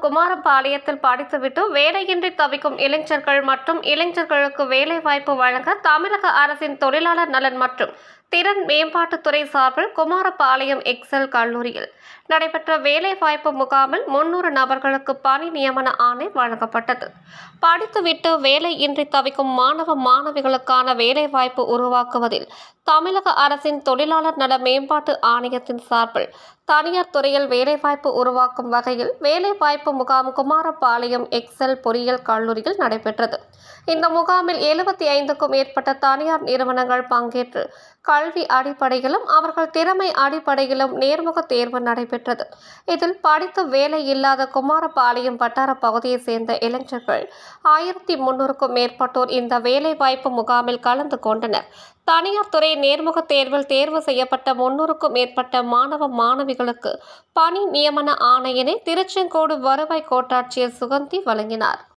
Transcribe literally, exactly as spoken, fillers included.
குமாரபாளையத்தில் படித்துவிட்டு வேலையின்றி தவிக்கும் இளைஞர்கள் மற்றும் இளைஞர்களுக்கு வேலைவாய்ப்பு வழங்க தமிழக அரசின் தொழிலாளர் நலன் மற்றும் திறன் மேம்பாட்டுத்துறை சார்பில் குமாரபாளையம் எக்ஸல் கல்லூரியில் நடைபெற்ற வேலைவாய்ப்பு முகாமில் முன்னூறு நபர்களுக்கு பணி நியமன ஆணை வழங்கப்பட்டது. படித்துவிட்டு வேலையின்றி தவிக்கும் மாணவ மாணவிகளுக்கான வேலைவாய்ப்பு உருவாக்குவதில் தமிழக அரசின் தொழிலாளர் நல மேம்பாட்டு ஆணையத்தின் சார்பில் தனியார் துறையில் வேலைவாய்ப்பு உருவாக்கும் வகையில் வேலைவாய்ப்பு முகாம் குமாரபாளையம் எக்ஸல் பொறியியல் கல்லூரியில் நடைபெற்றது. இந்த முகாமில் எழுபத்தி ஐந்துக்கும் மேற்பட்ட தனியார் நிறுவனங்கள் பங்கேற்று கல்வி அடிப்படையிலும் அவர்கள் திறமை அடிப்படையிலும் நேர்முக தேர்வு நடைபெற்றது. இதில் படித்து வேலை இல்லாத குமாரபாளையம் வட்டார பகுதியைச் சேர்ந்த இளைஞர்கள் ஆயிரத்தி முன்னூறுக்கும் மேற்பட்டோர் இந்த வேலைவாய்ப்பு முகாமில் கலந்து கொண்டனர். தனியார் துறை நேர்முக தேர்வில் தேர்வு செய்யப்பட்ட முன்னூறுக்கும் மேற்பட்ட மாணவ மாணவிகளுக்கு பணி நியமன ஆணையினை திருச்செங்கோடு வருவாய் கோட்டாட்சியர் சுகந்தி வழங்கினார்.